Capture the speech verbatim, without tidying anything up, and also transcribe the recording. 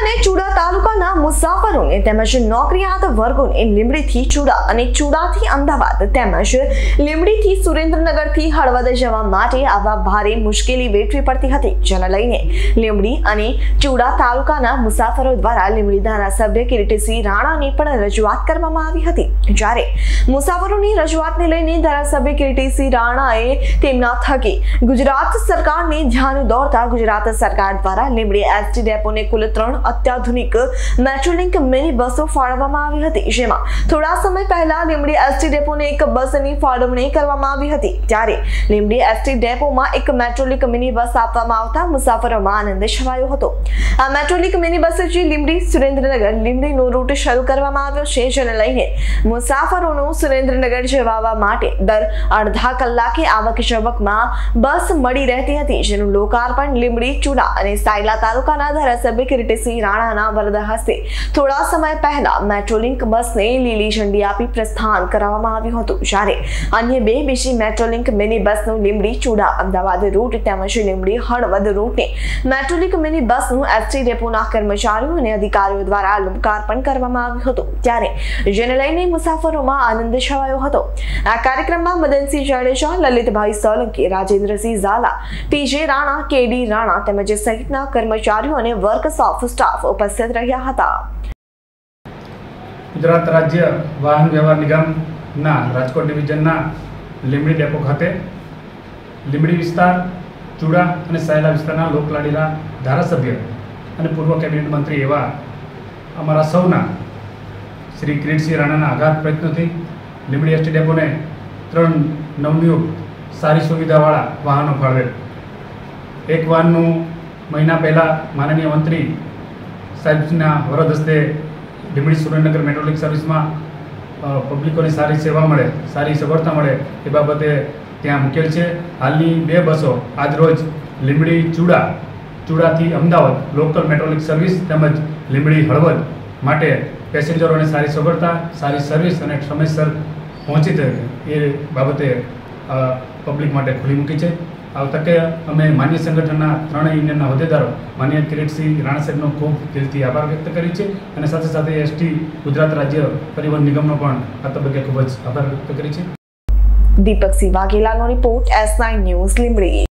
અને ચુડા તાલુકાના મુસાફરોને તેમજ નોકરિયાત વર્ગોને લીંબડીથી ચુડા અને ચુડાથી અમદાવાદ તેમજ લીંબડીથી સુરેન્દ્રનગરથી હળવદ જવા માટે આવા ભારે મુશ્કેલી વેઠવી પડતી હતી, જેને લઈને લીંબડી અને ચુડા તાલુકાના મુસાફરો દ્વારા લીંબડી ધારાસભ્ય કીર્તિસિંહ રાણાને પણ રજૂઆત કરવામાં આવી હતી। જ્યારે મુસાફરોની રજૂઆતને લઈને ધારાસભ્ય કીર્તિસિંહ રાણાએ તેમના થકી ગુજરાત સરકારને ધ્યાન દોરતા ગુજરાત સરકાર દ્વારા લીંબડી એસટી ડેપોને કુલ ત્રણ અત્યાધુનિક મેટ્રોલિંક મિની બસો ફાળવવામાં આવી હતી, જેમાં થોડા સમય પહેલા લીંબડી એસટી ડેપોને એક બસની ફાળવણી કરવામાં આવી હતી। ત્યારે લીંબડી એસટી ડેપોમાં એક મેટ્રોલિક મિની બસ આપવામાં આવતા મુસાફરોમાં આનંદ છવાયો હતો। આ મેટ્રોલિક મિની બસથી લીંબડી સુરેન્દ્રનગર લીંબડીનો રૂટ શરૂ કરવામાં આવ્યો છે, જેને લઈને મુસાફરોનું સુરેન્દ્રનગર જવા માટે દર અડધા કલાકે આવક જવકમાં બસ મળી રહેતી હતી, જેનું લોકાર્પણ લીંબડી ચુડા અને સાયલા તાલુકાના ધારાસભ્ય કીર્તિસિંહ રાણાના વરદ હસ્તે થોડા સમય પહેલા મેટ્રોલિંક બસને લીલી ઝંડી આપી પ્રસ્થાન કરાવવામાં આવ્યું હતું। જ્યારે અન્ય બે બીજી મેટ્રોલિંક મિની બસનું લીંબડી ચુડા અમદાવાદ રૂટ તેમજ લીંબડી હળવદ રૂટને મેટ્રોલિંક મિની બસનું એસટી ડેપોના કર્મચારીઓ અને અધિકારીઓ દ્વારા લોકાર્પણ કરવામાં આવ્યું હતું, ત્યારે જેને લઈને મુસાફરોમાં આનંદ છવાયો હતો। આ કાર્યક્રમમાં મદનસિંહ જાડેજા, લલિતભાઈ સોલંકી, રાજેન્દ્રસિંહ ઝાલા, પીજે રાણા, કેડી રાણા તેમજ સહિતના કર્મચારીઓ અને વર્કસ ઓફ સ્ટાફ ઉપસ્થિત રહ્યા હતા। ગુજરાત રાજ્ય વાહન વ્યવહાર નિગમના રાજકોટ ડિવિઝનના લીંબડી ડેપો ખાતે લીંબડી વિસ્તાર, ચુડા અને સાયલા વિસ્તારના લોકલાડીલા ધારાસભ્ય અને પૂર્વ કેબિનેટ મંત્રી એવા અમારા સૌના શ્રી કિરીટસિંહ રાણાના આઘાત પ્રયત્નોથી લીંબડી એસટી ડેપોને ત્રણ નવનિયુક્ત સારી સુવિધાવાળા વાહનો ફાળવેલ। એક વાહનનું મહિના પહેલાં માનનીય મંત્રી સાહેબના વરદ હસ્તે લીંબડી સુરેન્દ્રનગર મેટ્રોલિંક સર્વિસમાં પબ્લિકોને સારી સેવા મળે, સારી સગવડતા મળે એ બાબતે ત્યાં મૂકેલ છે। હાલની બે બસો આજરોજ લીંબડી ચુડા ચુડાથી અમદાવાદ લોકલ મેટ્રોલિંક સર્વિસ તેમજ લીંબડી હળવદ માટે પેસેન્જરોને સારી સગવડતા, સારી સર્વિસ અને સમયસર પહોંચી શકે એ બાબતે પબ્લિક માટે ખુલ્લી મૂકી છે। આ તકે અમે માન્ય સંગઠનના ત્રણેય યુનિયનના હોદ્દેદારો માન્ય કિરીટસિંહ રાણા સાહેબનો ખૂબ દિલથી આભાર વ્યક્ત કરી છે અને સાથે સાથે એસટી ગુજરાત રાજ્ય પરિવહન નિગમનો પણ આ તબક્કે ખૂબ જ આભાર વ્યક્ત કરી છે। દીપકસિંહ વાઘેલાનો report, S nine news, Limbdi.